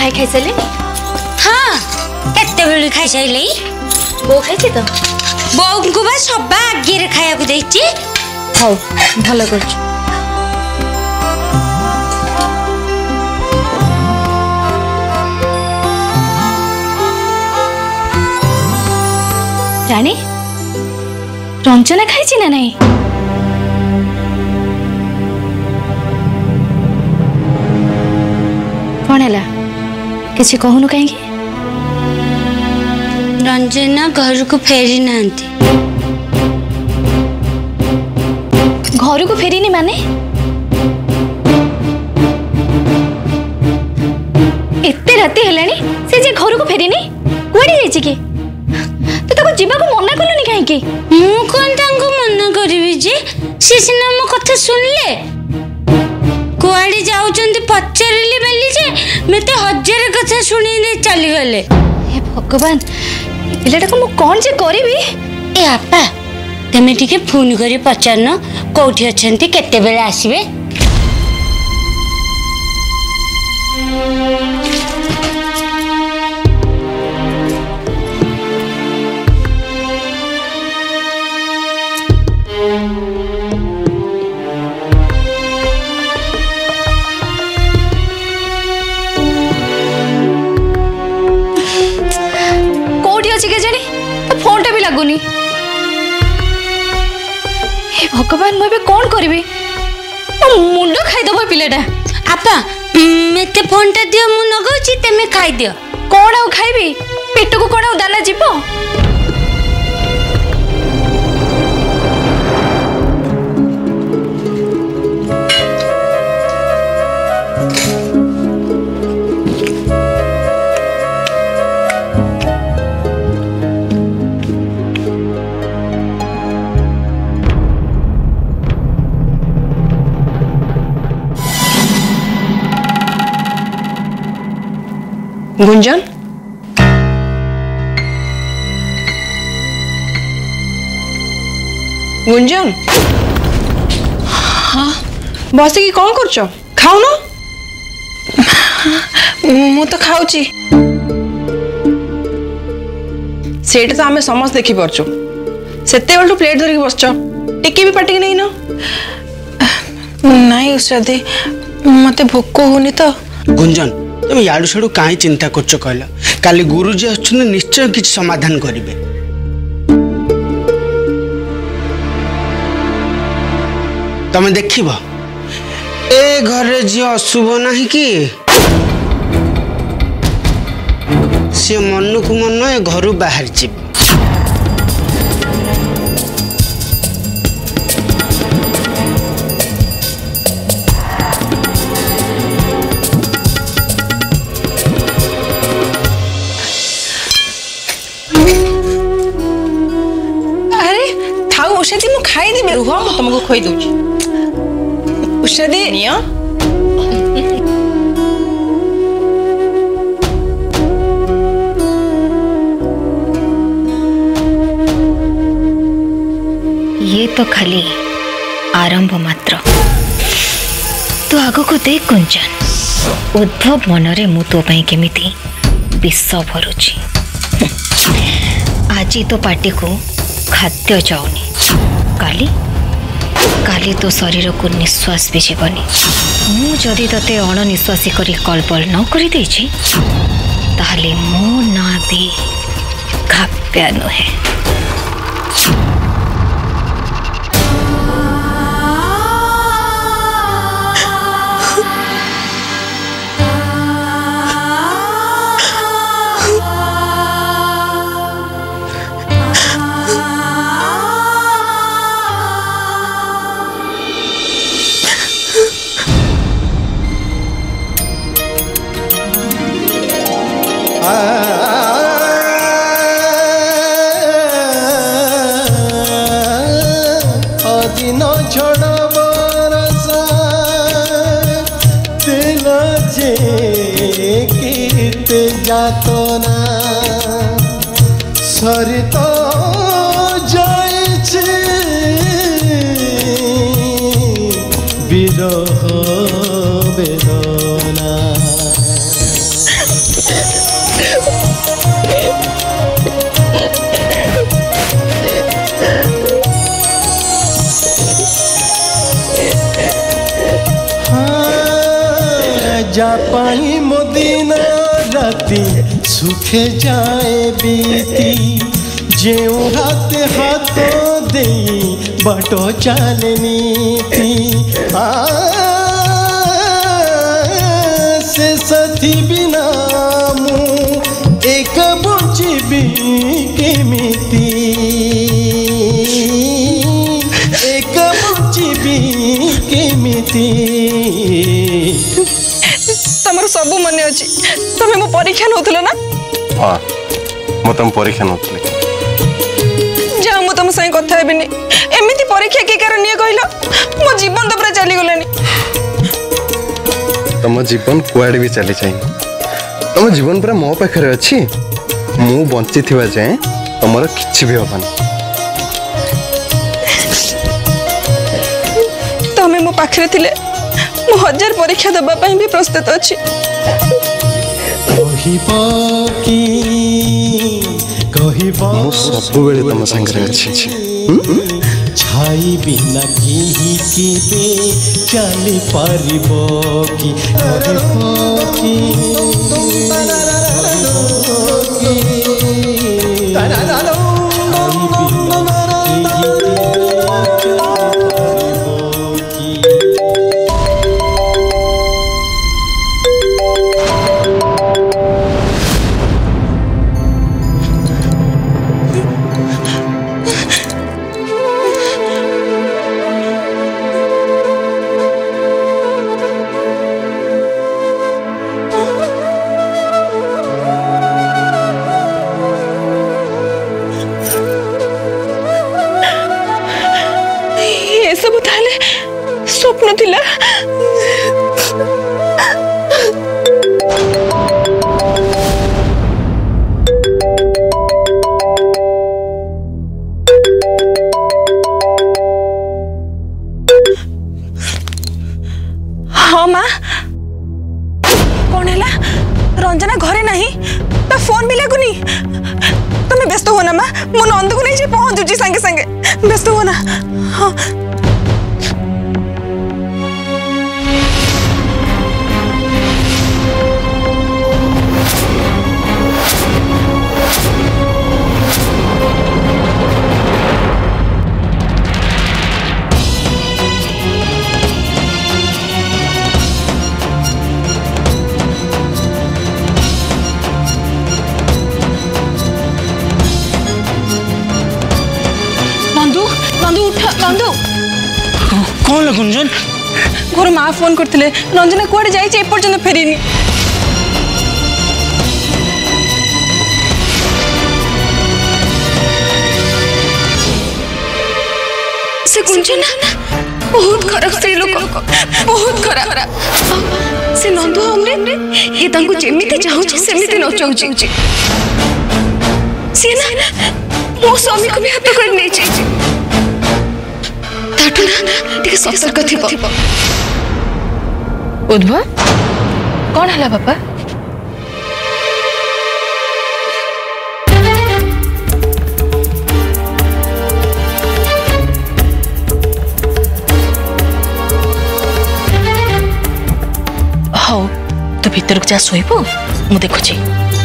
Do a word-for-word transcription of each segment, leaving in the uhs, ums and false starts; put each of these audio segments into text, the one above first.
भाई खाई सारे? हाँ केते बेलु खाई साइले बो खाई तो बो को बा सबा आगे रे खाया को देछि। हाउ भलो करछ। रानी रंजना खाई ना नहीं? कौन है किसी कहूनु कहीं? रंजना घर को फेरी नांती। घर को फेरी नहीं माने? एते राती हेलानी से जे घर को फेरी नहीं कुआड़ी जाइछि के? तो ताको जीवा को मना करलनी काहे के? मु कोन तांको मना करबी जे से सिना मो कथा सुनले कुआड़ी जाउचंती पचारली बेली जे मते हजार कथा सुनी दे चली गले। हे भगवान पिलाटा को मु कोन जे करबी? ए आपा तमे ठीक फोन करी पचारन कोठी अछंती केते बेले आसीबे? लगुनी भगवान मुझे कौन करी मुंड खाईदब पिलाटा। आपा मते फोन टा दियो मु नगौची तमे खाई दियो। कौन आउ खाइबी पेट को कौन आउ दाना जीव? गुंजन गुंजन हाँ बस की कौन कर खाऊ न? मु तो खाऊची सेठ तो आम समस्त देखी पार्छु सेते बेलू प्लेट धरिक बस टिके भी पाटिक नहीं न? नहीं उस्तादी मते भोक होनी तो। गुंजन तुम याडू साडू कहीं चिंता करछ कहला काली गुरुजी अच्छे निश्चय किसी समाधान करेंगे। तमे देखिब ए घर जी अशुभ नहीं कि सी मन को मन ए घर बाहर जीव। उषादी मु खाई देबे रुह मु तुमको खोई दूची। उषादी निया ये तो खाली आरंभ मात्र। तू आगो को देख गुंजन उद्भव मनरे मु तो पई केमिति विष भरुची। आज तो पार्टी को खाद्य जाऊनी काली काली तो शरीर को निश्वास भी जीवनी। मु जदि तते अणनिश्वासी करी कलबल न करी देछि ताहले मो ना भी काव्या नुहे। जातो ना सरी तो जाइछे विरह वेदना। जापाई मोदिना राती सुखे जाए बीती जेऊ हाथ हाथ दे बाटो चलनी आ से सथी बिना मु एक बचिबी केमिति एक बचिबी केमिति तमर सब मन अच्छी तुम्हें मो परीक्षा नौथिल ना हाँ मो तुम परीक्षा नौथिल जा मु तुम संग कथा हेबिनी एमिति परीक्षा के कारण निये कहलो मो जीवन तो पूरा चली गलानी तुम जीवन कुआडे भी चली जाए तुम जीवन पूरा मो पाखरे अच्छी मु बंची थिबा जाए तुमर किछि भी होबन तमे मो पाखरे थिले मु हजार परीक्षा दबा पई भी प्रस्तुत अछि कहिबो की कहिबो मु सब बेले तुम संगे अछि छाई बिना की केबे चली पारिबो की कहिबो की सब ताले स्वप्न थिला हाँ माँ कौन है रंजना घरे नहीं तो फोन भी लगुनी तुम्हें व्यस्त हो ना माँ मु नंद को नहीं पहुंचुची संगे संगे व्यस्त हो ना हाँ कौन है गुंजन घर माँ फोन करते रंजना कुआडे जाइए एपर्यंत फेरीनी से गुंजन बहुत खराब स्त्री लोक बहुत खराब से नंदू हमरे ये तांको जेमिति चाहूची सेमिति न चाहूची से ना मो स्वामी को भी हत्या कर नहीं चाहिए ताठू ना टिके सतर्क थिबो उद्भव कौन हला बापा हो तो भीतर को जा सोइबो मु देखुची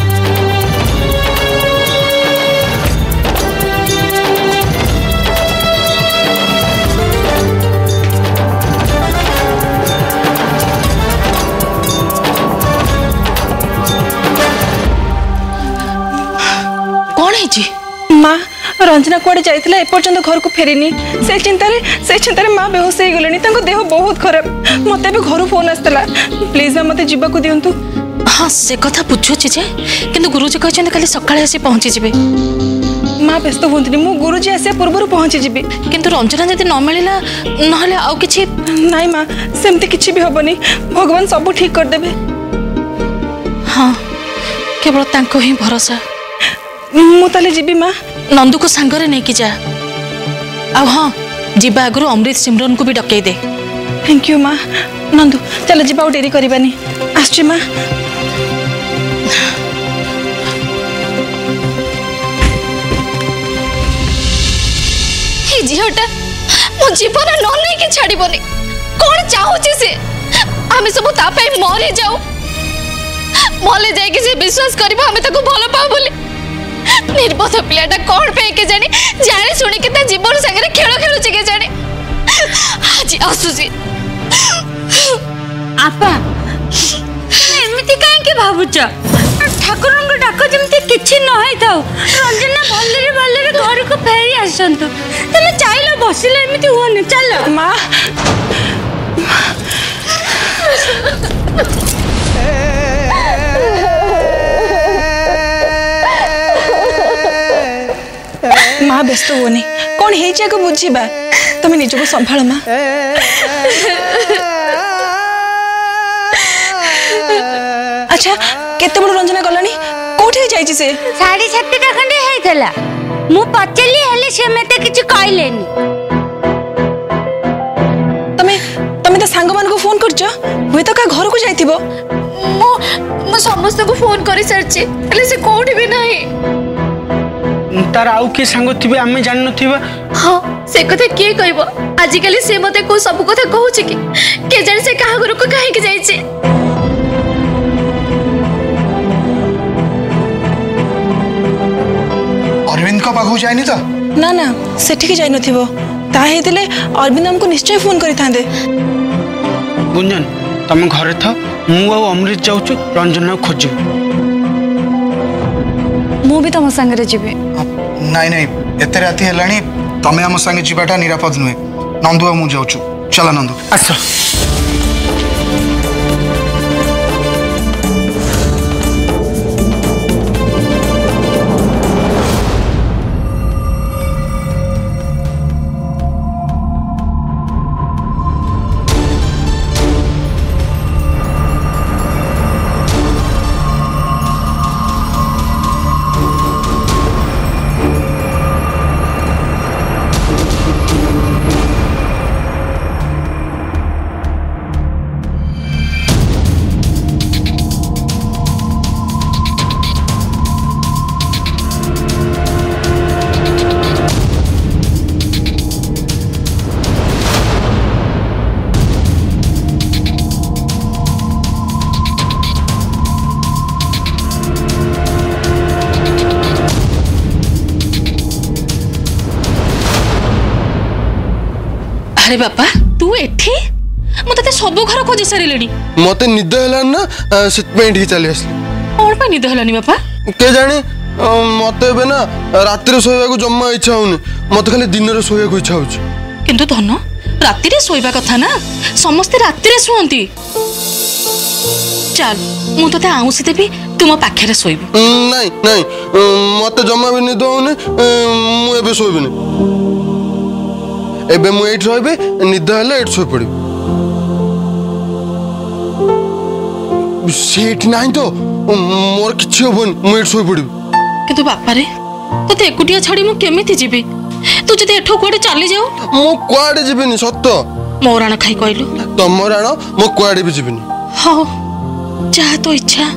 माँ रंजना कुआडे जाइतिला एपर्यंत घर को फेरीनी से चिंता रे से चिंता रे माँ बेहोश हो गलेनी तांको देह बहुत खराब मते भी घर फोन आस्तला प्लीज मते जीवा को दियंतु हाँ से कथा बुझुची जे किंतु गुरुजी कहछन काली सकाळे आसी पहुंची जिबे माँ व्यस्त होंतनी मु गुरुजी आसे पूर्व पहुंची जिबी किंतु रंजना जदि न मिलिला नहले आउ किछि नाही माँ सेमती किछि भी होबनी भगवान सब ठीक कर देबे हाँ केवल तांको ही भरोसा मु ताले जीबी माँ नंदू को सांगरे नहीं कि जा आ हाँ जीवा आगु अमृत सिमरन को भी डकई दे थैंक यू माँ नंदू चलो जीवा डेरी करबानी आछी माँ झीटा मो जीवन न नहीं कि छाड़बनी कौन चाहूची से आम सब मरी जाऊ मले जाए से विश्वास कर आम ताको भल पाऊ बोली निर्बोध पिलाटा कौन पे के जानी जानी शुणी के जीवन सागर खेल खेलुची के जानी आज आसुची आपा एमती कहीं भावुच ठाकुर डाक जमी कि नई था रंजना भलरे भलरे घर को फेरी आसतु तुम चाइल बसिल एमती हुआ चल माँ माँ व्यस्त हुनी कौन हो बुझा तुम निजको संभाल माँ अच्छा केते बड़ रंजना गलानी कोठी जाई से साढ़े सातटा खंडे हेतला मु पचली हेले से मते किछ कहलेनी तमे तमे त सांग मान को फोन करछो होय त का घर को जाइथिबो मो मो समस्त को फोन करि सरछि हेले से कोठी भी नाही तार आउ के सांग थिबे आमे जान नथिबा हां से कथा के कहबो आजि काली से मते को सब कथा कहू छी कि के जाने से कहा घर को काहे के जाई छी अरविंद को पाखु जाइनी तो ना ना सेठी के जाई नथिबो ता हेतिले अरविंद हमको निश्चय फोन करि थांदे गुंजन तुम घरे था मु आ अमृत जाउछु रंजना खोजु मु भी तम संगे जीवे नहीं नहीं एते राती हेलानी तमे हम संगे जीवाटा निरापद नुहे नंदु मु जाउछु चला नंदु आस अरे बापा तू एठी मते ते सब घर खोज सारिलेनी मते निद हेलान ना सिटमेंट ही चली आसली कोन पे निद हेलानी बापा के जाने मते बे ना राति रे सोया को जम्मा इच्छा होनी मते खाली दिन रे सोया को इच्छा होची किंतु धन राति रे सोइबा कथा ना समस्त राति रे सोंती चल मु तते आउसी देबी तुम पाखे रे सोइबो नहीं नहीं मते जम्मा भी निद होनी मु एबे सोइबिनी एबे मु एठ रहबे निद हले एठ सोइ पड़ी सेठ नहीं तो मोर किछि होबन मु एठ सोइ पड़ी किंतु बापा रे तते एकुटिया छाड़ी मु केमिति जीबी तू जदि एठो कोडे चली जाऊ मु कोआडे जीबिनी सत्त मोराण खाई कहलु तमराण मु कोआडे भी जीबिनी हो जा तो इच्छा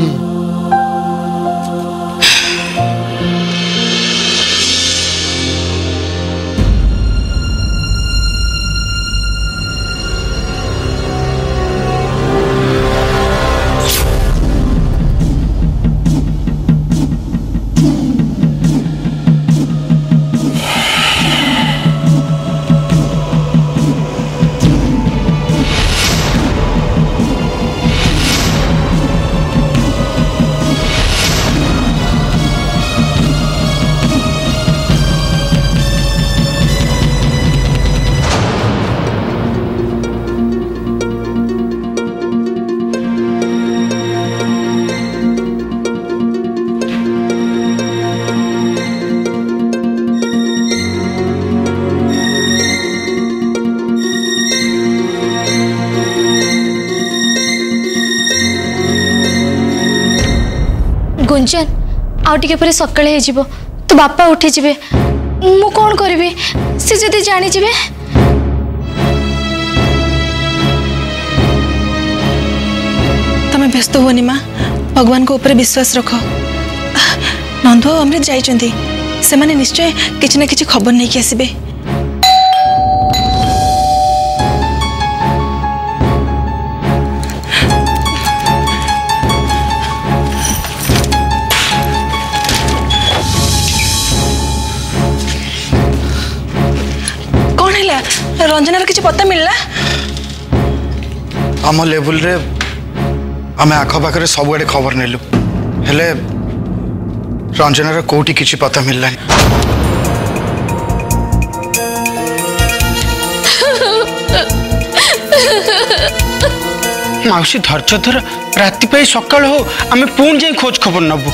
गुंजन आउ टिके पर सकाळे हे जिवो तो बापा उठी जिवे मु कोन करबे से जदी जानि जिवे तमे व्यस्त होनी माँ भगवान को ऊपर विश्वास रख नंदु अमृत जाइचंती से माने निश्चय किछि ना किछि खबर नहीं कि आसीबे रंजनार किसी पता मिलला आम लेवल रे आम आखपाखे सबुआड़े खबर नेलु हेले रंजनार कोटी किसी पता मिललानी माउसी धैर्य धर राति पे सकाल हो आम पुणी जाई खोज खबर नबु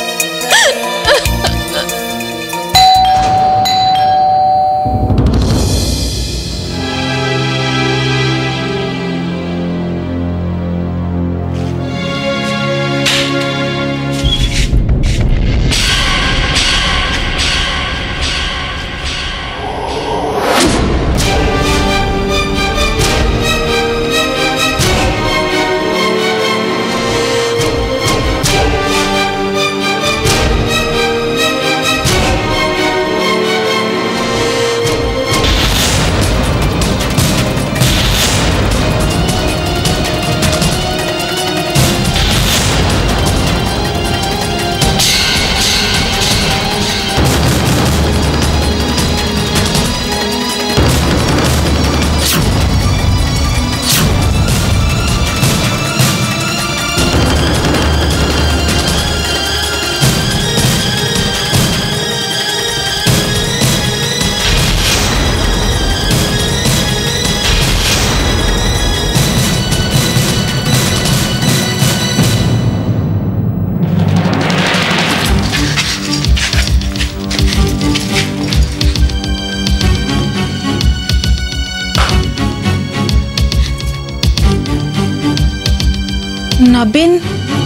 नवीन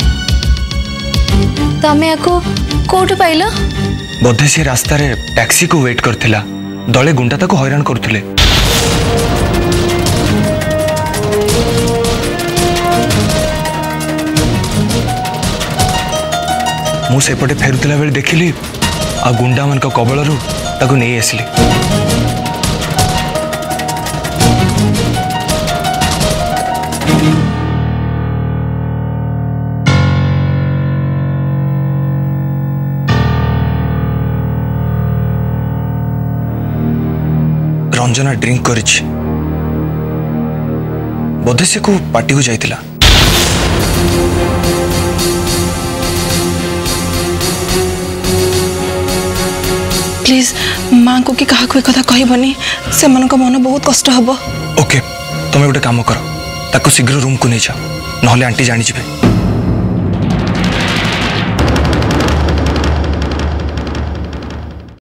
तमे को कोठ पाइल बोधे से रास्ता रे टैक्सी को वेट करथिला दले गुंडा ताको हैरान करथिले मु सेपटे फेरुतिला बेले देखिली आ गुंडा मन को कबलरू ताको नहीं आसली रंजना ड्रिंक करिछि बोधे से को पार्टी को जाइतिला प्लीज माँ को कि कहा कथा कहबनी से मन को मन बहुत कष्ट हबो ओके तुम गोटे काम कर ताको शीघ्र रूम को नहीं जाओ नहले आंटी जानी जिबे